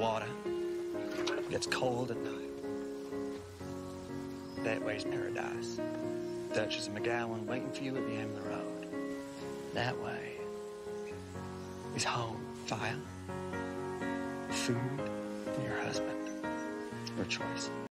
water. It gets cold at night. That way's paradise. Duchess and McGowan waiting for you at the end of the road. That way is home. Fire, food, and your husband. Your choice.